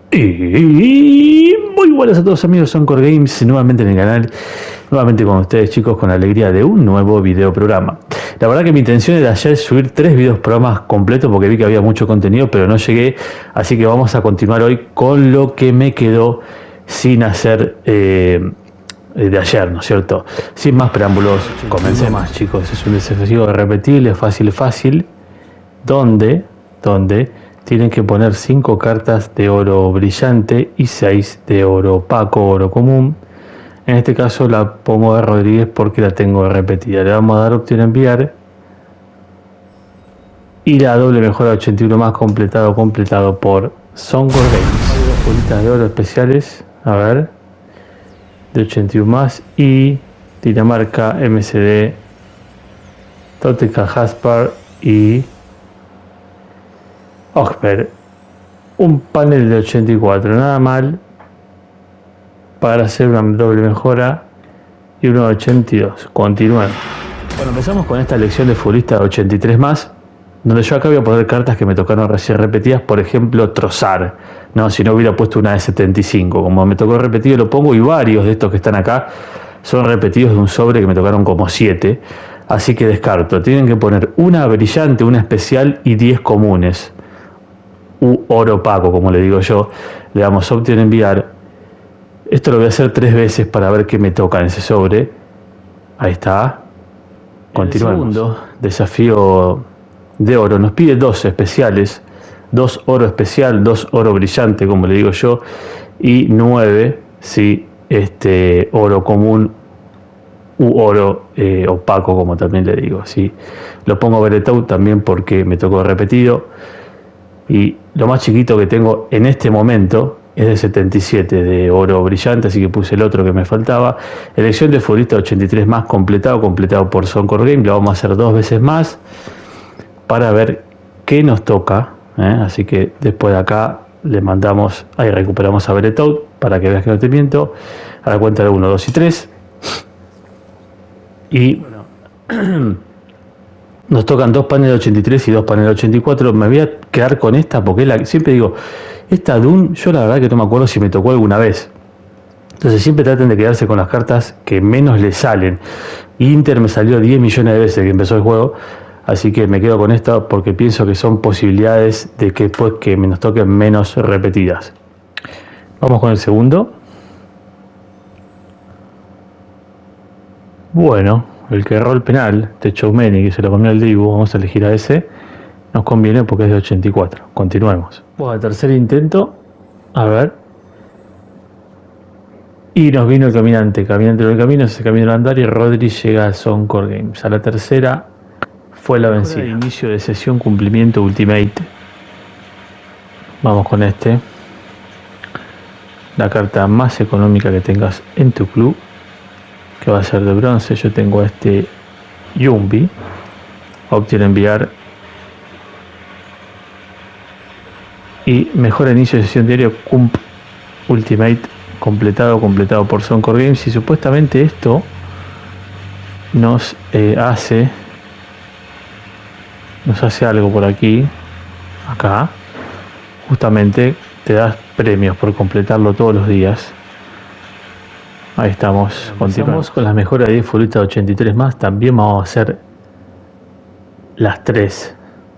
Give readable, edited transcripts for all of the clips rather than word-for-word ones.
Y muy buenas a todos amigos, son Core Games, nuevamente en el canal, nuevamente con ustedes chicos, con la alegría de un nuevo video programa. La verdad que mi intención era ayer subir 3 videos programas completos porque vi que había mucho contenido, pero no llegué, así que vamos a continuar hoy con lo que me quedó sin hacer de ayer, ¿no es cierto? Sin más preámbulos, comencemos chicos. Es un desafío repetible, fácil, donde tienen que poner 5 cartas de oro brillante y 6 de oro opaco, oro común. En este caso la pongo de Rodríguez porque la tengo repetida. Le vamos a dar opción a enviar. Y la doble mejora 81 más completado por Soncore Games. Hay 2 bolitas de oro especiales. A ver. De 81 más. Y Dinamarca, MCD, Toteca Jaspar y Oxper. Un panel de 84, nada mal para hacer una doble mejora y uno de 82. Continuamos. Bueno, empezamos con esta lección de futbolista de 83 más, donde yo acá voy a poner cartas que me tocaron recién repetidas, por ejemplo Trozar, no, si no hubiera puesto una de 75, como me tocó repetido lo pongo, y varios de estos que están acá son repetidos de un sobre que me tocaron como 7, así que descarto. Tienen que poner una brillante, una especial y 10 comunes. U oro opaco, como le digo yo. Le damos opción enviar. Esto lo voy a hacer 3 veces para ver qué me toca en ese sobre. Ahí está. Continuamos. El segundo desafío de oro nos pide 2 especiales, 2 oro especial, 2 oro brillante, como le digo yo, y 9 si oro común u oro opaco, como también le digo. ¿Sí? Lo pongo Beretau también porque me tocó repetido. Y lo más chiquito que tengo en este momento es de 77 de oro brillante, así que puse el otro que me faltaba. Elección de futbolista 83 más completado por Soncore Game. Lo vamos a hacer 2 veces más para ver qué nos toca. Así que después de acá le mandamos, ahí recuperamos a Beretau para que veas que no te miento. A la cuenta de 1, 2 y 3. Y bueno, nos tocan 2 paneles de 83 y 2 paneles de 84. Me voy a quedar con esta porque siempre digo, esta Dune, yo la verdad que no me acuerdo si me tocó alguna vez. Entonces siempre traten de quedarse con las cartas que menos les salen. Inter me salió 10 millones de veces que empezó el juego. Así que me quedo con esta porque pienso que son posibilidades de que después que nos toquen menos repetidas. Vamos con el segundo. Bueno, el que erró el penal de Choumeni, que se lo comió el Dibu, vamos a elegir a ese. Nos conviene porque es de 84. Continuemos. Bueno, el tercer intento. A ver. Y nos vino el caminante. Caminante del camino, ese camino al andar y Rodri llega a Soncore Games. A la tercera fue la vencida. Inicio de sesión, cumplimiento, ultimate. Vamos con este. La carta más económica que tengas en tu club, que va a ser de bronce. Yo tengo este Yumbi. Opción enviar. Y mejor inicio de sesión diario, Cump Ultimate, completado por Soncore Games. Y supuestamente esto nos hace algo por aquí, acá. Justamente te das premios por completarlo todos los días. Ahí estamos. Continuamos con las mejoras de 10 futbolistas de 83 más. También vamos a hacer las 3.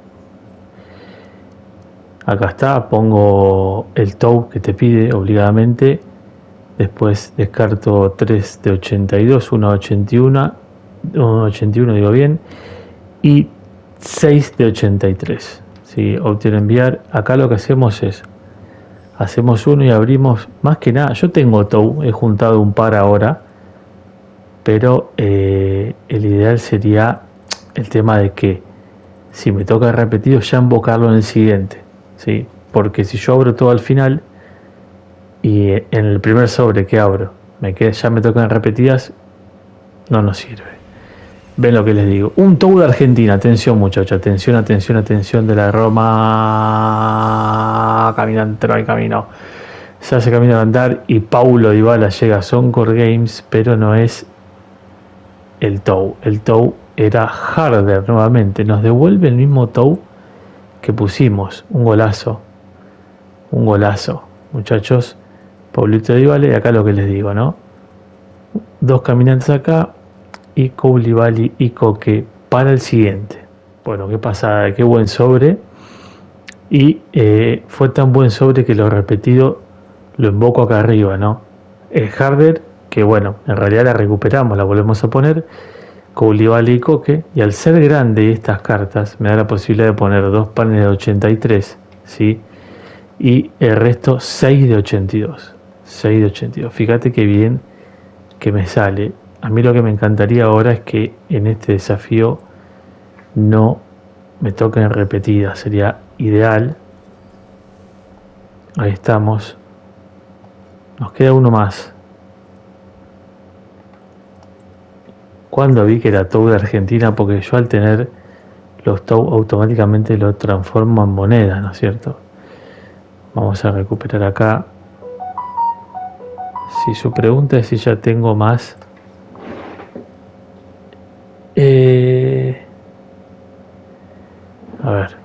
Acá está, pongo el TOW que te pide obligadamente. Después descarto 3 de 82, 1 de 81, 1 de 81 digo bien, y 6 de 83. ¿Sí? Opción enviar. Acá lo que hacemos es, hacemos uno y abrimos, más que nada, yo tengo TOW, he juntado un par ahora, pero el ideal sería el tema de que si me toca repetido ya invocarlo en el siguiente. ¿Sí? Porque si yo abro todo al final y en el primer sobre que abro ya me tocan repetidas, no nos sirve. Ven lo que les digo. Un TOW de Argentina, atención muchachos, atención de la Roma. Caminante, no hay camino. Se hace camino al andar y Paulo Dybala llega a Soncore Games, pero no es el TOW. El TOW era Harder nuevamente. Nos devuelve el mismo TOW que pusimos. Un golazo. muchachos, Pablito Dybala, y acá lo que les digo, ¿no? 2 caminantes acá y Koulibaly y Koke para el siguiente. Bueno, qué pasada, qué buen sobre. Y fue tan buen sobre que lo repetido lo invoco acá arriba, ¿no? Harder, que bueno, en realidad la recuperamos, la volvemos a poner. Koulibaly y Koke. Y al ser grande estas cartas, me da la posibilidad de poner 2 panes de 83, ¿sí? Y el resto 6 de 82. 6 de 82. Fíjate qué bien que me sale. A mí lo que me encantaría ahora es que en este desafío no me toquen repetidas, sería ideal. Ahí estamos. Nos queda uno más. Cuando vi que era TOW de Argentina, porque yo al tener los TOW automáticamente lo transformo en moneda, ¿no es cierto? Vamos a recuperar acá. Si su pregunta es si ya tengo más, a ver,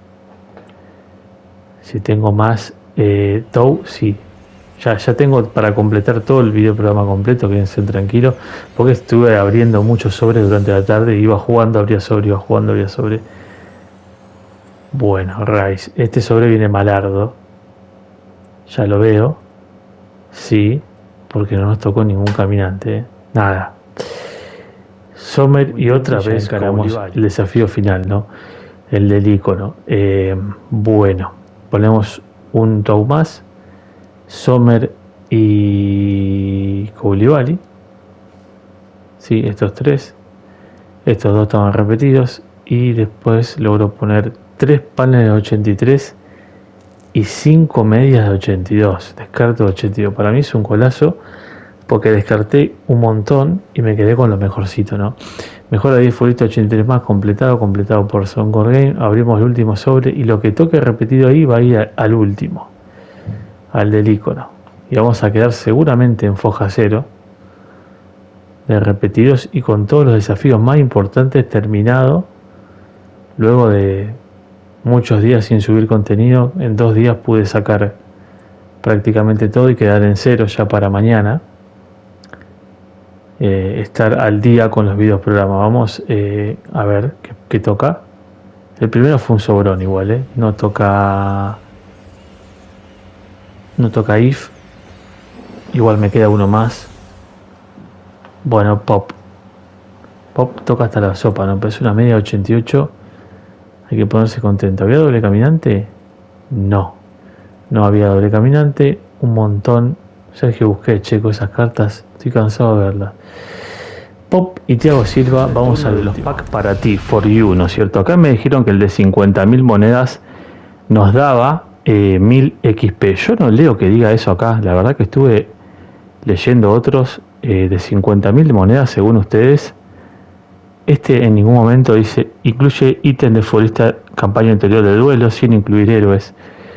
si tengo más TOW, sí. Ya tengo para completar todo el video programa completo, quédense tranquilos, porque estuve abriendo muchos sobres durante la tarde, iba jugando, abría sobre, iba jugando, abría sobre. Bueno, Rice, este sobre viene malardo, ya lo veo, sí, porque no nos tocó ningún caminante, nada. Sommer y otra vez encaramos el desafío final, ¿no? El del icono. Bueno, ponemos un TOW más. Sommer y Koulibaly. Sí, estos 3. Estos 2 estaban repetidos. Y después logro poner 3 panes de 83 y 5 medias de 82. Descarto de 82. Para mí es un golazo porque descarté un montón y me quedé con lo mejorcito, ¿no? Mejor a 10 futbolista 83 más, completado por Soncor Game. Abrimos el último sobre y lo que toque repetido ahí va a ir al último, al del icono. Y vamos a quedar seguramente en foja 0 de repetidos y con todos los desafíos más importantes terminado. Luego de muchos días sin subir contenido, en 2 días pude sacar prácticamente todo y quedar en 0 ya para mañana. Estar al día con los videos programas. Vamos a ver qué toca. El primero fue un sobrón igual, no toca if. Igual me queda uno más. Bueno, Pop toca hasta la sopa, ¿no? Pero es una media 88. Hay que ponerse contento. ¿Había doble caminante? No había doble caminante. Un montón. Sergio Busquets, checo esas cartas. Estoy cansado de verlas. Pop y Thiago Silva, vamos a los packs para ti, for you, ¿no es cierto? Acá me dijeron que el de 50.000 monedas nos daba 1000 XP. Yo no leo que diga eso acá, la verdad que estuve leyendo otros de 50.000 monedas según ustedes. Este en ningún momento dice, incluye ítem de futbolista campaña anterior de duelo sin incluir héroes.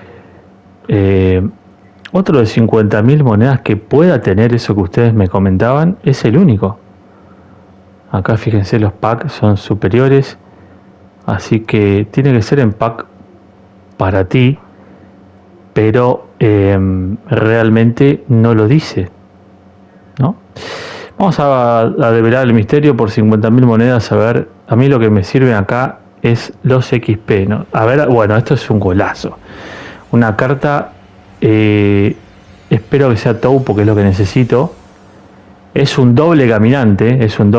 Otro de 50.000 monedas que pueda tener eso que ustedes me comentaban es el único. Acá fíjense, los packs son superiores, así que tiene que ser en pack para ti, pero realmente no lo dice, ¿no? Vamos a develar el misterio por 50.000 monedas. A ver, a mí lo que me sirve acá es los XP, ¿no? A ver, bueno, esto es un golazo. Una carta, espero que sea TOW porque es lo que necesito. Es un doble caminante,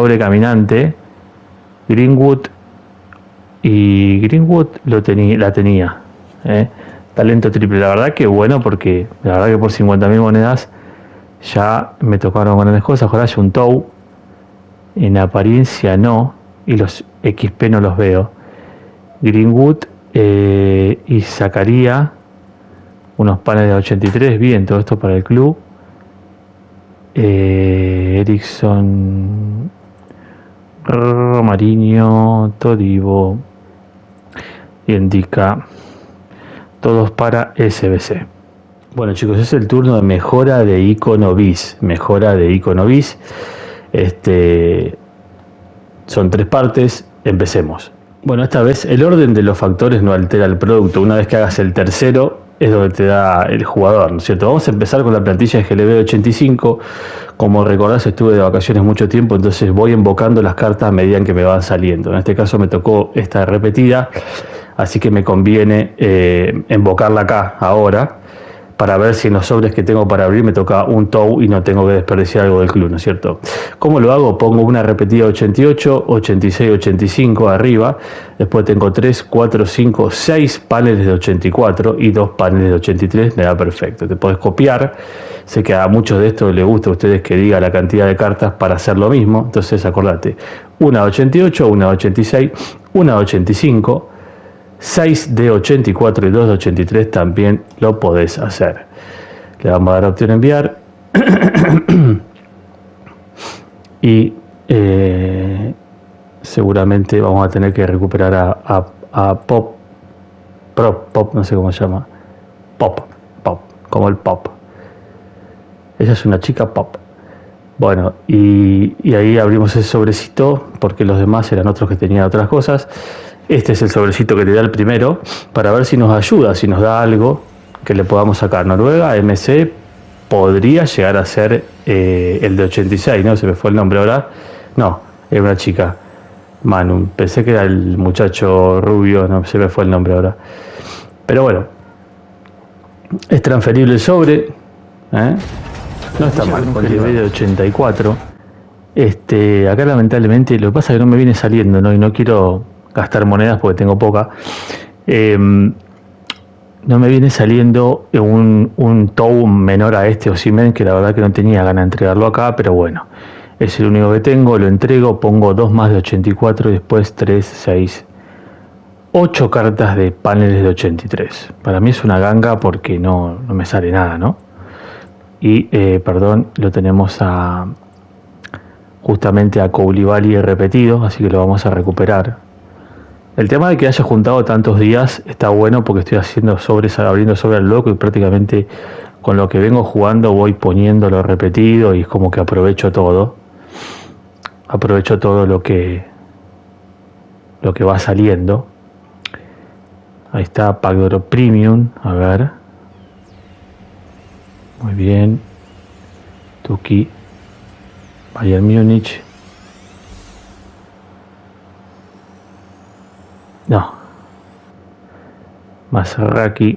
Greenwood, y Greenwood la tenía. Talento triple, la verdad que bueno, porque la verdad que por 50.000 monedas ya me tocaron grandes cosas. Ojalá haya un TOW. En apariencia no, y los XP no los veo. Greenwood, y sacaría unos panes de 83, bien, todo esto para el club. Erickson, Romarinho, Todibo, Indica, todos para SBC. Bueno chicos, es el turno de mejora de icono bis. Son 3 partes, empecemos. Bueno, esta vez el orden de los factores no altera el producto. Una vez que hagas el tercero, es donde te da el jugador, ¿no es cierto? Vamos a empezar con la plantilla de GLB 85. Como recordás, estuve de vacaciones mucho tiempo, entonces voy invocando las cartas a medida que me van saliendo. En este caso me tocó esta repetida, así que me conviene invocarla acá, ahora, para ver si en los sobres que tengo para abrir me toca un TOW y no tengo que desperdiciar algo del club, ¿no es cierto? ¿Cómo lo hago? Pongo una repetida 88, 86, 85 arriba, después tengo 3, 4, 5, 6 paneles de 84 y 2 paneles de 83, me da perfecto. Te podés copiar, sé que a muchos de estos les gusta a ustedes que diga la cantidad de cartas para hacer lo mismo, entonces acordate, una de 88, una de 86, una de 85, 6 de 84 y 2 de 83 también lo podés hacer. Le vamos a dar opción a enviar. Y seguramente vamos a tener que recuperar a Pop, no sé cómo se llama. Pop, como el Pop. Ella es una chica Pop. Bueno, y ahí abrimos ese sobrecito, porque los demás eran otros que tenían otras cosas. Este es el sobrecito que te da el primero, para ver si nos ayuda, si nos da algo que le podamos sacar. Noruega, MC, podría llegar a ser el de 86, ¿no? Se me fue el nombre ahora. No, era una chica. Manu, pensé que era el muchacho rubio, no se me fue el nombre ahora. Pero bueno, es transferible el sobre, no está mal, con el de 84. Acá lamentablemente lo que pasa es que no me viene saliendo, ¿no? Y no quiero gastar monedas porque tengo poca. No me viene saliendo un TOW menor a este Osimhen, que la verdad que no tenía ganas de entregarlo acá, pero bueno, es el único que tengo, lo entrego, pongo 2 más de 84 y después 3, 6, 8 cartas de paneles de 83. Para mí es una ganga porque no me sale nada, ¿no? Y, perdón, lo tenemos justamente a Koulibaly repetido, así que lo vamos a recuperar. El tema de que haya juntado tantos días está bueno porque estoy haciendo sobres, abriendo sobre al loco y prácticamente con lo que vengo jugando voy poniéndolo repetido y es como que aprovecho todo. Aprovecho todo lo que va saliendo. Ahí está Pack de Oro Premium, a ver. Muy bien. Tuki. Bayern Múnich. No. Maserraki.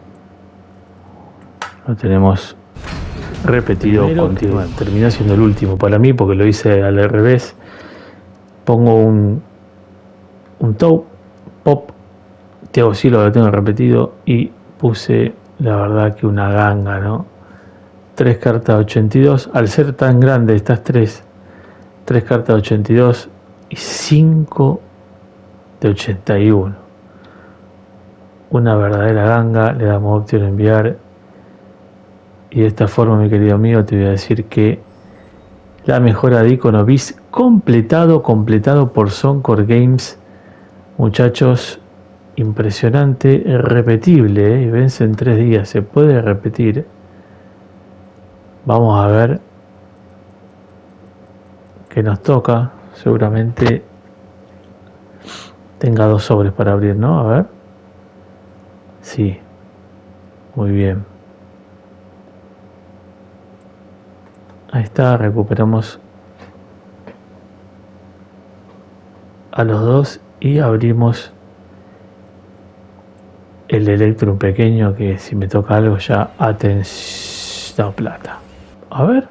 Lo tenemos repetido. Terminó siendo el último para mí porque lo hice al revés. Pongo un TOW. Pop. Thiago Silva lo tengo repetido. Y puse, la verdad, que una ganga, ¿no? 3 cartas de 82. Al ser tan grande estas 3 cartas de 82 y 5 de 81. Una verdadera ganga. Le damos opción a enviar. Y de esta forma, mi querido amigo, te voy a decir que la mejora de icono bis completado por Soncor Games. Muchachos, impresionante, repetible, y vence en 3 días. Se puede repetir. Vamos a ver qué nos toca. Seguramente tenga 2 sobres para abrir, ¿no? A ver. Sí. Muy bien. Ahí está, recuperamos a los 2 y abrimos el Electrum pequeño, que si me toca algo ya atención, plata. A ver.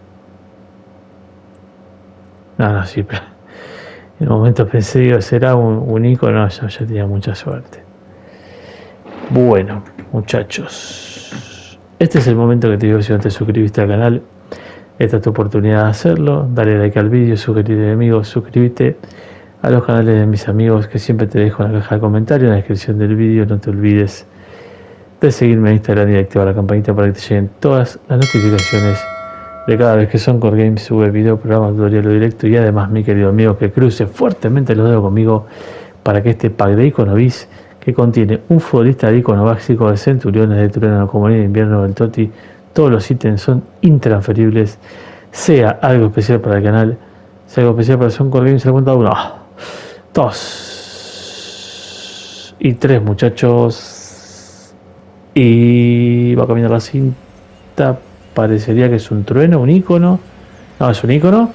No, sí, pero en un momento pensé, digo, será un icono, ya tenía mucha suerte. Bueno, muchachos, este es el momento que te digo, si no te suscribiste al canal, esta es tu oportunidad de hacerlo. Dale like al vídeo, suscríbete amigos, suscríbete a los canales de mis amigos que siempre te dejo en la caja de comentarios, en la descripción del vídeo. No te olvides de seguirme en Instagram y de activar la campanita para que te lleguen todas las notificaciones de cada vez que Soncor Games sube video, programa, tutorial o directo. Y además, mi querido amigo, que cruce fuertemente los dedos conmigo para que este pack de icono bis, que contiene un futbolista de icono básico, de Centuriones, de Turano, Comunidad de Invierno, del Toti, todos los ítems son intransferibles, sea algo especial para el canal, sea algo especial para Soncor Games. Se la cuenta 1, 2 y 3, muchachos. Y va a caminar la cinta. Parecería que es un trueno, un icono. No, es un icono.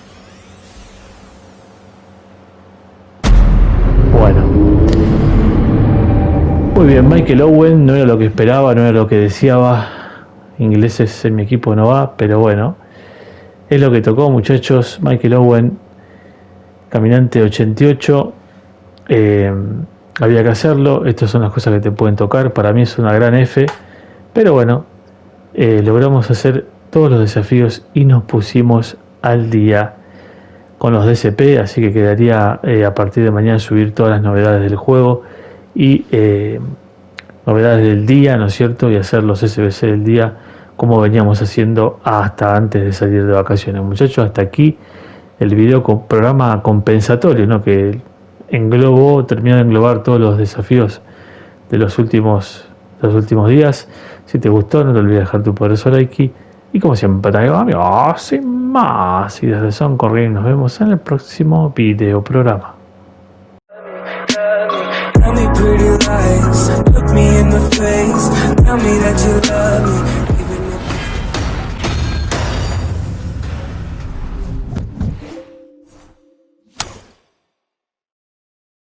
Bueno. Muy bien, Michael Owen no era lo que esperaba, no era lo que deseaba. Ingleses en mi equipo no va, pero bueno. Es lo que tocó, muchachos. Michael Owen, caminante 88. Había que hacerlo. Estas son las cosas que te pueden tocar. Para mí es una gran F. Pero bueno, logramos hacer todos los desafíos y nos pusimos al día con los DCP. Así que quedaría a partir de mañana subir todas las novedades del juego y novedades del día, ¿no es cierto? Y hacer los SBC del día como veníamos haciendo hasta antes de salir de vacaciones. Muchachos, hasta aquí el video con programa compensatorio, ¿no? Que terminó de englobar todos los desafíos de los últimos días. Si te gustó, no te olvides dejar tu poderoso like. Y como siempre, amigos, sin más, y desde Son Corriendo, nos vemos en el próximo video programa. Tell me pretty lies, look me in the face, tell me that you love me.